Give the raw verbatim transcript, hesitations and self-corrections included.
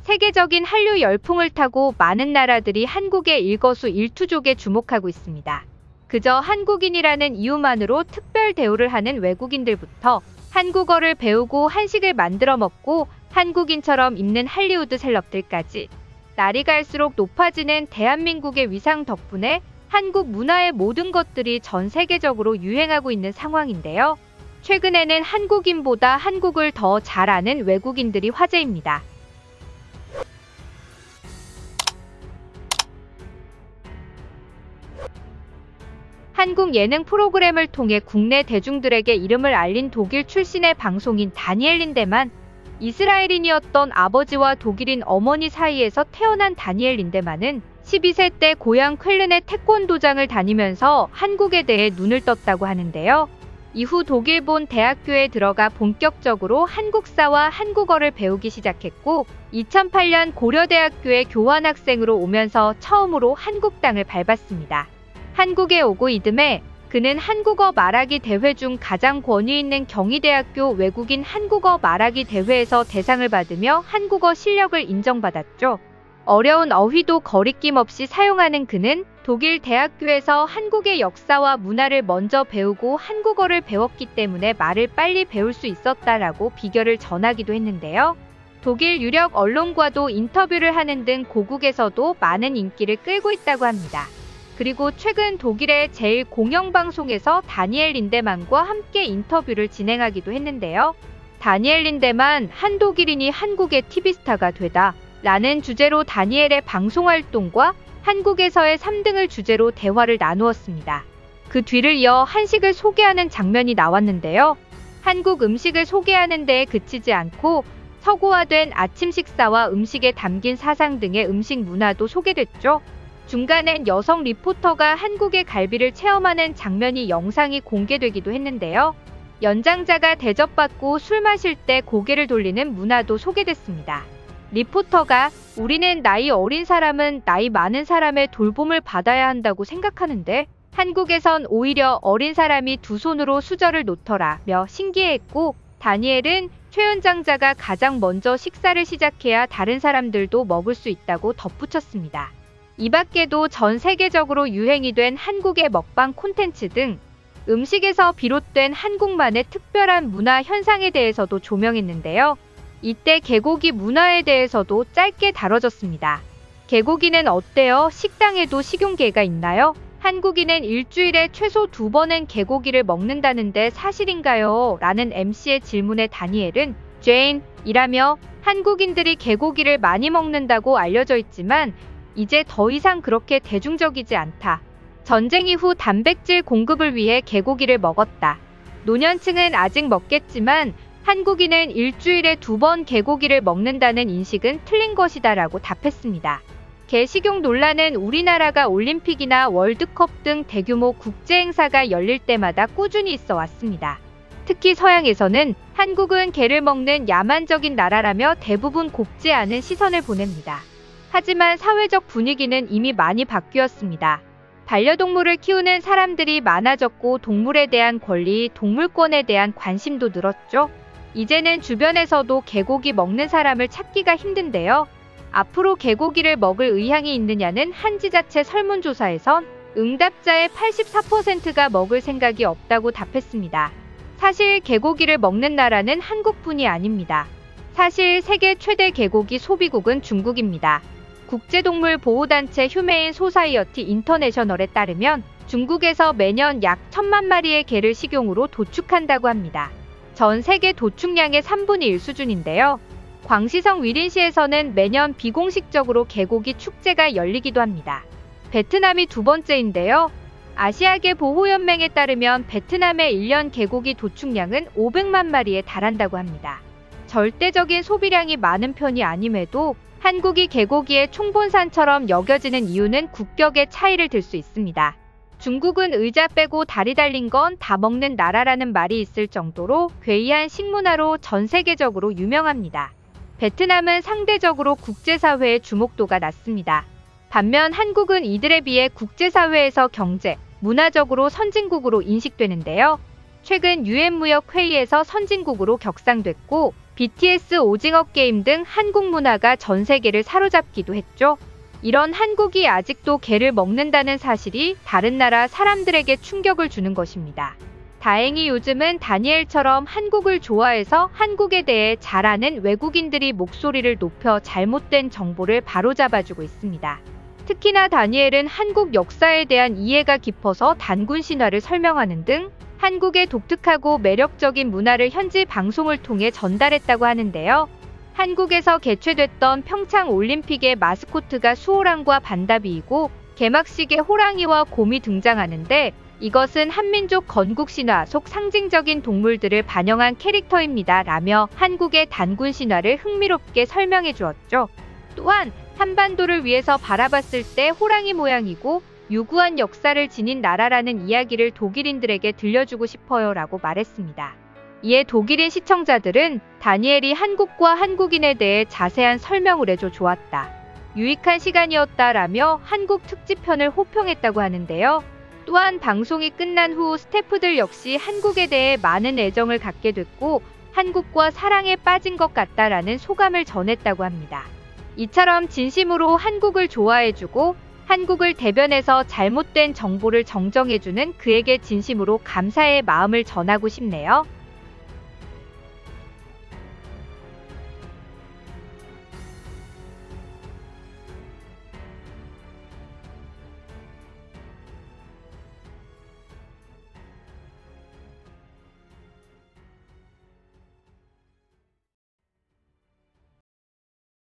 세계적인 한류 열풍을 타고 많은 나라들이 한국의 일거수일투족에 주목하고 있습니다. 그저 한국인이라는 이유만으로 특별 대우를 하는 외국인들부터 한국어를 배우고 한식을 만들어 먹고 한국인처럼 입는 할리우드 셀럽들까지 날이 갈수록 높아지는 대한민국의 위상 덕분에 한국 문화의 모든 것들이 전 세계적으로 유행하고 있는 상황인데요. 최근에는 한국인보다 한국을 더 잘 아는 외국인들이 화제입니다. 한국 예능 프로그램을 통해 국내 대중들에게 이름을 알린 독일 출신의 방송인 다니엘 린데만. 이스라엘인이었던 아버지와 독일인 어머니 사이에서 태어난 다니엘 린데만은 십이 세 때 고향 쾰른의 태권도장을 다니면서 한국에 대해 눈을 떴다고 하는데요. 이후 독일본 대학교에 들어가 본격적으로 한국사와 한국어를 배우기 시작했고 이천팔 년 고려대학교에 교환학생으로 오면서 처음으로 한국 땅을 밟았습니다. 한국에 오고 이듬해 그는 한국어 말하기 대회 중 가장 권위 있는 경희대학교 외국인 한국어 말하기 대회에서 대상을 받으며 한국어 실력을 인정받았죠. 어려운 어휘도 거리낌 없이 사용하는 그는 독일 대학교에서 한국의 역사와 문화를 먼저 배우고 한국어를 배웠기 때문에 말을 빨리 배울 수 있었다라고 비결을 전하기도 했는데요. 독일 유력 언론과도 인터뷰를 하는 등 고국에서도 많은 인기를 끌고 있다고 합니다. 그리고 최근 독일의 제일 공영방송에서 다니엘 린데만과 함께 인터뷰를 진행하기도 했는데요. 다니엘 린데만 한 독일인이 한국의 티비스타가 되다 라는 주제로 다니엘의 방송활동과 한국에서의 삼 등을 주제로 대화를 나누었습니다. 그 뒤를 이어 한식을 소개하는 장면이 나왔는데요. 한국 음식을 소개하는 데에 그치지 않고 서구화된 아침 식사와 음식에 담긴 사상 등의 음식 문화도 소개됐죠. 중간엔 여성 리포터가 한국의 갈비를 체험하는 장면이 영상이 공개되기도 했는데요. 연장자가 대접받고 술 마실 때 고개를 돌리는 문화도 소개됐습니다. 리포터가 우리는 나이 어린 사람은 나이 많은 사람의 돌봄을 받아야 한다고 생각하는데 한국에선 오히려 어린 사람이 두 손으로 수저를 놓더라며 신기해했고 다니엘은 최연장자가 가장 먼저 식사를 시작해야 다른 사람들도 먹을 수 있다고 덧붙였습니다. 이 밖에도 전 세계적으로 유행이 된 한국의 먹방 콘텐츠 등 음식에서 비롯된 한국만의 특별한 문화 현상에 대해서도 조명했는데요. 이때 개고기 문화에 대해서도 짧게 다뤄졌습니다. 개고기는 어때요? 식당에도 식용개가 있나요? 한국인은 일주일에 최소 두 번은 개고기를 먹는다는데 사실인가요? 라는 엠씨의 질문에 다니엘은 제인 이라며 한국인들이 개고기를 많이 먹는다고 알려져 있지만 이제 더 이상 그렇게 대중적이지 않다. 전쟁 이후 단백질 공급을 위해 개고기를 먹었다. 노년층은 아직 먹겠지만 한국인은 일주일에 두 번 개고기를 먹는다는 인식은 틀린 것이다 라고 답했습니다. 개 식용 논란은 우리나라가 올림픽이나 월드컵 등 대규모 국제 행사가 열릴 때마다 꾸준히 있어 왔습니다. 특히 서양에서는 한국은 개를 먹는 야만적인 나라라며 대부분 곱지 않은 시선을 보냅니다. 하지만 사회적 분위기는 이미 많이 바뀌었습니다. 반려동물을 키우는 사람들이 많아졌고 동물에 대한 권리, 동물권에 대한 관심도 늘었죠. 이제는 주변에서도 개고기 먹는 사람을 찾기가 힘든데요. 앞으로 개고기를 먹을 의향이 있느냐는 한 지자체 설문조사에선 응답자의 팔십사 퍼센트가 먹을 생각이 없다고 답했습니다. 사실 개고기를 먹는 나라는 한국뿐이 아닙니다. 사실 세계 최대 개고기 소비국은 중국입니다. 국제동물보호단체 휴메인 소사이어티 인터내셔널에 따르면 중국에서 매년 약 천만 마리의 개를 식용으로 도축한다고 합니다. 전 세계 도축량의 삼분의 일 수준인데요. 광시성 위린시에서는 매년 비공식적으로 개고기 축제가 열리기도 합니다. 베트남이 두 번째인데요. 아시아계 보호연맹에 따르면 베트남의 일 년 개고기 도축량은 오백만 마리에 달한다고 합니다. 절대적인 소비량이 많은 편이 아님에도 한국이 개고기의 총본산처럼 여겨지는 이유는 국격의 차이를 들 수 있습니다. 중국은 의자 빼고 다리 달린 건 다 먹는 나라라는 말이 있을 정도로 괴이한 식문화로 전 세계적으로 유명합니다. 베트남은 상대적으로 국제사회의 주목도가 낮습니다. 반면 한국은 이들에 비해 국제사회에서 경제, 문화적으로 선진국으로 인식되는데요. 최근 유엔 무역회의에서 선진국으로 격상됐고 비티에스 오징어 게임 등 한국 문화가 전 세계를 사로잡기도 했죠. 이런 한국이 아직도 개를 먹는다는 사실이 다른 나라 사람들에게 충격을 주는 것입니다. 다행히 요즘은 다니엘처럼 한국을 좋아해서 한국에 대해 잘 아는 외국인들이 목소리를 높여 잘못된 정보를 바로잡아주고 있습니다. 특히나 다니엘은 한국 역사에 대한 이해가 깊어서 단군 신화를 설명하는 등 한국의 독특하고 매력적인 문화를 현지 방송을 통해 전달했다고 하는데요. 한국에서 개최됐던 평창 올림픽의 마스코트가 수호랑과 반다비이고 개막식에 호랑이와 곰이 등장하는데 이것은 한민족 건국 신화 속 상징적인 동물들을 반영한 캐릭터입니다. 라며 한국의 단군 신화를 흥미롭게 설명해 주었죠. 또한 한반도를 위해서 바라봤을 때 호랑이 모양이고 유구한 역사를 지닌 나라라는 이야기를 독일인들에게 들려주고 싶어요 라고 말했습니다. 이에 독일인 시청자들은 다니엘이 한국과 한국인에 대해 자세한 설명을 해줘 좋았다. 유익한 시간이었다 라며 한국 특집편을 호평했다고 하는데요. 또한 방송이 끝난 후 스태프들 역시 한국에 대해 많은 애정을 갖게 됐고 한국과 사랑에 빠진 것 같다라는 소감을 전했다고 합니다. 이처럼 진심으로 한국을 좋아해주고 한국을 대변해서 잘못된 정보를 정정해주는 그에게 진심으로 감사의 마음을 전하고 싶네요.